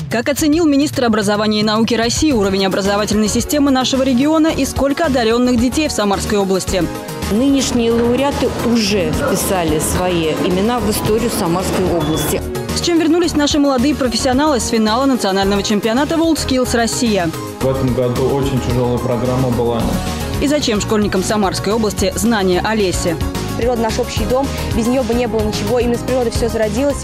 Как оценил министр образования и науки России уровень образовательной системы нашего региона и сколько одаренных детей в Самарской области? Нынешние лауреаты уже вписали свои имена в историю Самарской области. С чем вернулись наши молодые профессионалы с финала национального чемпионата WorldSkills Россия? В этом году очень тяжелая программа была. И зачем школьникам Самарской области знания о лесе? Природа – наш общий дом, без нее бы не было ничего, именно с природы все зародилось.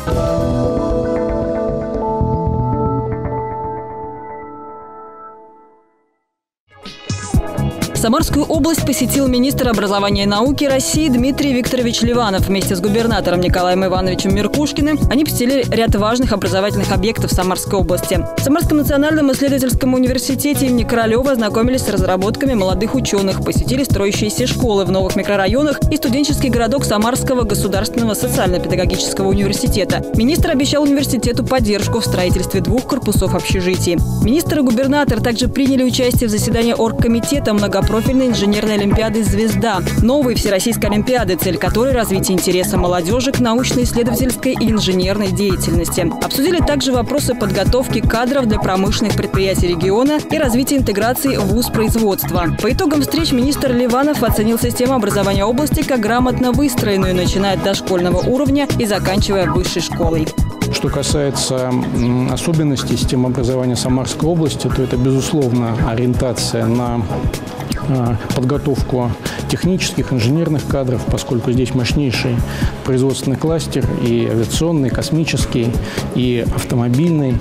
Самарскую область посетил министр образования и науки России Дмитрий Викторович Ливанов. Вместе с губернатором Николаем Ивановичем Меркушкиным они посетили ряд важных образовательных объектов Самарской области. В Самарском национальном исследовательском университете имени Королева ознакомились с разработками молодых ученых, посетили строящиеся школы в новых микрорайонах и студенческий городок Самарского государственного социально-педагогического университета. Министр обещал университету поддержку в строительстве 2 корпусов общежитий. Министр и губернатор также приняли участие в заседании оргкомитета многопрофильной инженерной олимпиады «Звезда», новой всероссийской олимпиады, цель которой – развитие интереса молодежи к научно-исследовательской и инженерной деятельности. Обсудили также вопросы подготовки кадров для промышленных предприятий региона и развития интеграции в вуз-производства. По итогам встреч министр Ливанов оценил систему образования области как грамотно выстроенную, начиная от дошкольного уровня и заканчивая высшей школой. Что касается особенностей системы образования Самарской области, то это, безусловно, ориентация на подготовку технических, инженерных кадров, поскольку здесь мощнейший производственный кластер и авиационный, и космический, и автомобильный.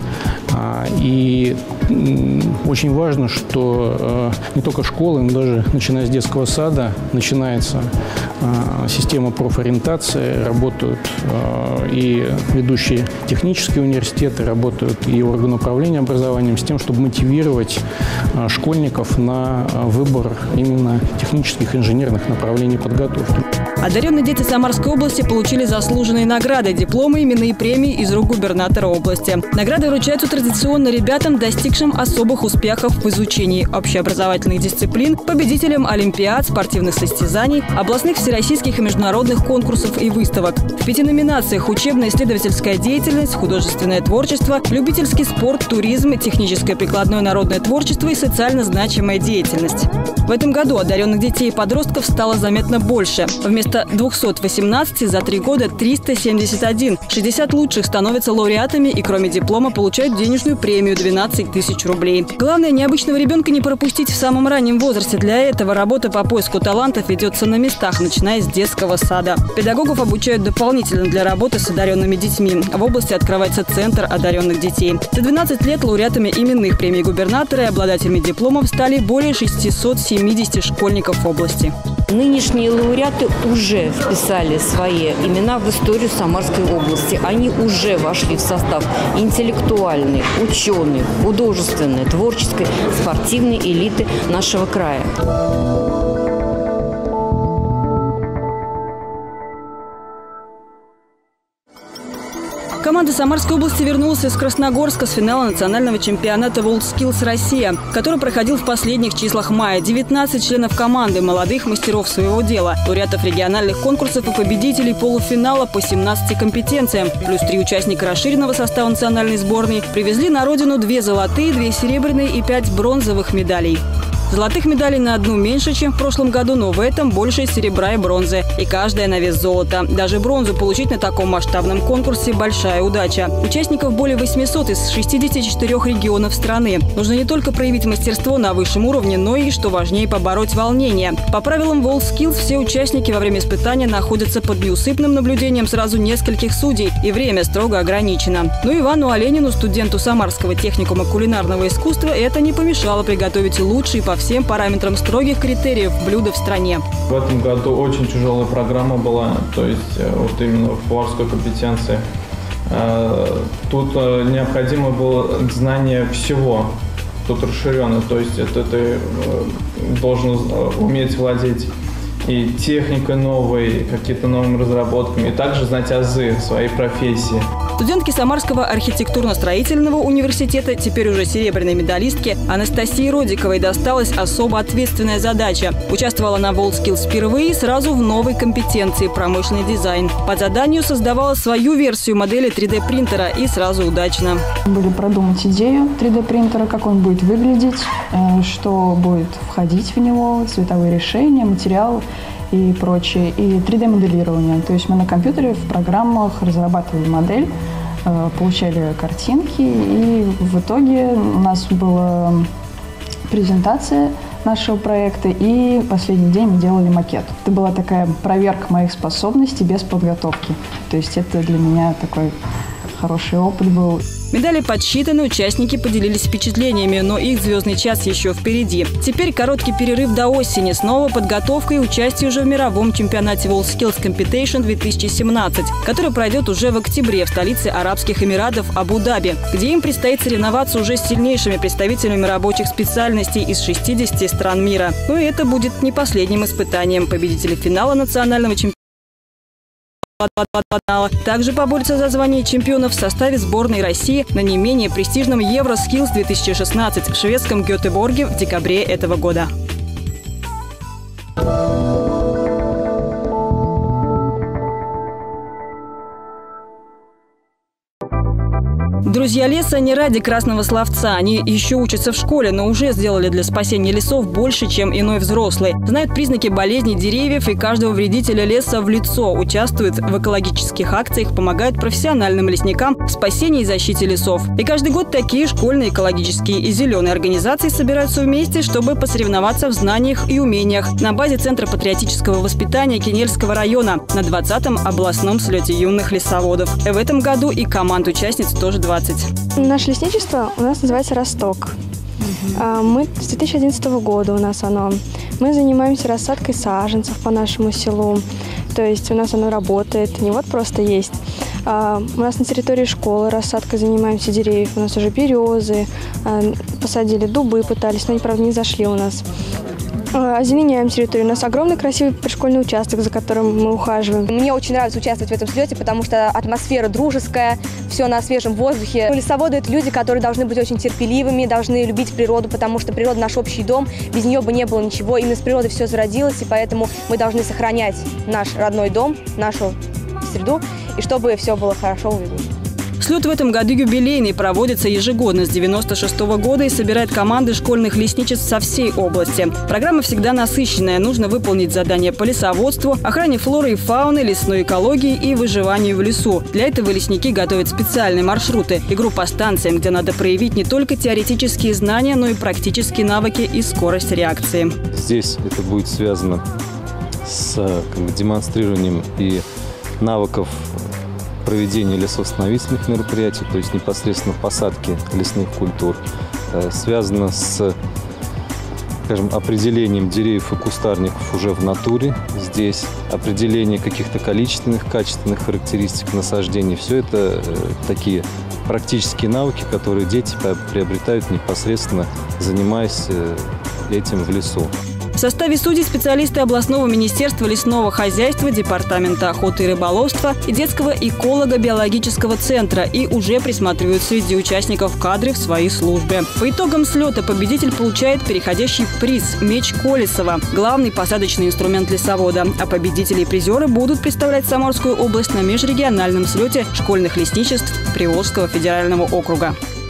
И очень важно, что не только школы, но даже начиная с детского сада начинается система профориентации, работают и ведущие технические университеты, работают и органы управления образованием с тем, чтобы мотивировать школьников на выбор именно технических инженерных направлений подготовки. Одаренные дети Самарской области получили заслуженные награды, дипломы, именные премии из рук губернатора области. Награды вручаются традиционно ребятам, достигшим особых успехов в изучении общеобразовательных дисциплин, победителям олимпиад, спортивных состязаний, областных, всероссийских и международных конкурсов и выставок. В 5 номинациях – учебно-исследовательская деятельность, художественное творчество, любительский спорт, туризм, техническое прикладное народное творчество и социально значимая деятельность. В этом году одаренных детей и подростков стало заметно больше. Вместо 218 за 3 года 371. 60 лучших становятся лауреатами и кроме диплома получают денежную премию 12 тысяч рублей. Главное, необычного ребенка не пропустить в самом раннем возрасте. Для этого работа по поиску талантов ведется на местах, начиная с детского сада. Педагогов обучают дополнительно для работы с одаренными детьми. В области открывается центр одаренных детей. За 12 лет лауреатами именных премий губернатора и обладателями дипломов стали более 670 школьников области. Нынешние лауреаты уже вписали свои имена в историю Самарской области. Они уже вошли в состав интеллектуальной, ученой, художественной, творческой, спортивной элиты нашего края. Команда Самарской области вернулась из Красногорска с финала национального чемпионата WorldSkills Россия, который проходил в последних числах мая. 19 членов команды, молодых мастеров своего дела, лауреатов региональных конкурсов и победителей полуфинала по 17 компетенциям, плюс 3 участника расширенного состава национальной сборной, привезли на родину 2 золотые, 2 серебряные и 5 бронзовых медалей. Золотых медалей на одну меньше, чем в прошлом году, но в этом больше серебра и бронзы. И каждая на вес золота. Даже бронзу получить на таком масштабном конкурсе – большая удача. Участников более 800 из 64 регионов страны. Нужно не только проявить мастерство на высшем уровне, но и, что важнее, побороть волнение. По правилам WorldSkills все участники во время испытания находятся под неусыпным наблюдением сразу нескольких судей, и время строго ограничено. Но Ивану Оленину, студенту Самарского техникума кулинарного искусства, это не помешало приготовить лучшие по всем параметрам строгих критериев блюда в стране. В этом году очень тяжелая программа была, то есть вот именно в поварской компетенции. Тут необходимо было знание всего, тут расширенно, то есть это ты должен уметь владеть и техникой новой, какими-то новыми разработками, и также знать азы своей профессии. Студентки Самарского архитектурно-строительного университета, теперь уже серебряной медалистки, Анастасии Родиковой досталась особо ответственная задача. Участвовала на WorldSkills впервые сразу в новой компетенции – промышленный дизайн. По заданию создавала свою версию модели 3D-принтера и сразу удачно. Были продумать идею 3D-принтера, как он будет выглядеть, что будет входить в него, цветовые решения, материалы и прочее, и 3D-моделирование. То есть мы на компьютере в программах разрабатывали модель, получали картинки, и в итоге у нас была презентация нашего проекта, и последний день мы делали макет. Это была такая проверка моих способностей без подготовки. То есть это для меня такой хороший опыт был. Медали подсчитаны, участники поделились впечатлениями, но их звездный час еще впереди. Теперь короткий перерыв до осени, снова подготовка и участие уже в мировом чемпионате WorldSkills Competition 2017, который пройдет уже в октябре в столице Арабских Эмиратов Абу-Даби, где им предстоит соревноваться уже с сильнейшими представителями рабочих специальностей из 60 стран мира. Но и это будет не последним испытанием. Победители финала национального чемпионата также поборются за звание чемпионов в составе сборной России на не менее престижном Евроскиллс 2016 в шведском Гетеборге в декабре этого года. Друзья леса не ради красного словца. Они еще учатся в школе, но уже сделали для спасения лесов больше, чем иной взрослый. Знают признаки болезней деревьев и каждого вредителя леса в лицо. Участвуют в экологических акциях, помогают профессиональным лесникам в спасении и защите лесов. И каждый год такие школьные, экологические и зеленые организации собираются вместе, чтобы посоревноваться в знаниях и умениях на базе Центра патриотического воспитания Кинельского района на 20-м областном слете юных лесоводов. В этом году и команд участниц тоже 20. Наше лесничество у нас называется «Росток». Мы с 2011 года у нас оно. Мы занимаемся рассадкой саженцев по нашему селу. То есть у нас оно работает, не вот просто есть. У нас на территории школы рассадкой занимаемся деревьев. У нас уже березы, посадили дубы, пытались, но они, правда, не зашли у нас. Озеленяем территорию. У нас огромный красивый пришкольный участок, за которым мы ухаживаем. Мне очень нравится участвовать в этом слете, потому что атмосфера дружеская, все на свежем воздухе. Лесоводы – это люди, которые должны быть очень терпеливыми, должны любить природу, потому что природа – наш общий дом, без нее бы не было ничего. Именно с природой все зародилось, и поэтому мы должны сохранять наш родной дом, нашу среду, и чтобы все было хорошо у людей. Слет в этом году юбилейный, проводится ежегодно с 1996 года и собирает команды школьных лесничеств со всей области. Программа всегда насыщенная. Нужно выполнить задания по лесоводству, охране флоры и фауны, лесной экологии и выживанию в лесу. Для этого лесники готовят специальные маршруты, игру по станциям, где надо проявить не только теоретические знания, но и практические навыки и скорость реакции. Здесь это будет связано с демонстрированием и навыков проведения лесовосстановительных мероприятий, то есть непосредственно посадки лесных культур, связано с, скажем, определением деревьев и кустарников уже в натуре здесь, определение каких-то количественных, качественных характеристик насаждений. Все это такие практические навыки, которые дети приобретают непосредственно, занимаясь этим в лесу. В составе судей специалисты областного министерства лесного хозяйства, департамента охоты и рыболовства и детского эколого-биологического центра и уже присматривают среди участников кадры в своей службе. По итогам слета победитель получает переходящий приз – меч Колесова, главный посадочный инструмент лесовода. А победители и призеры будут представлять Самарскую область на межрегиональном слете школьных лесничеств Приволжского федерального округа.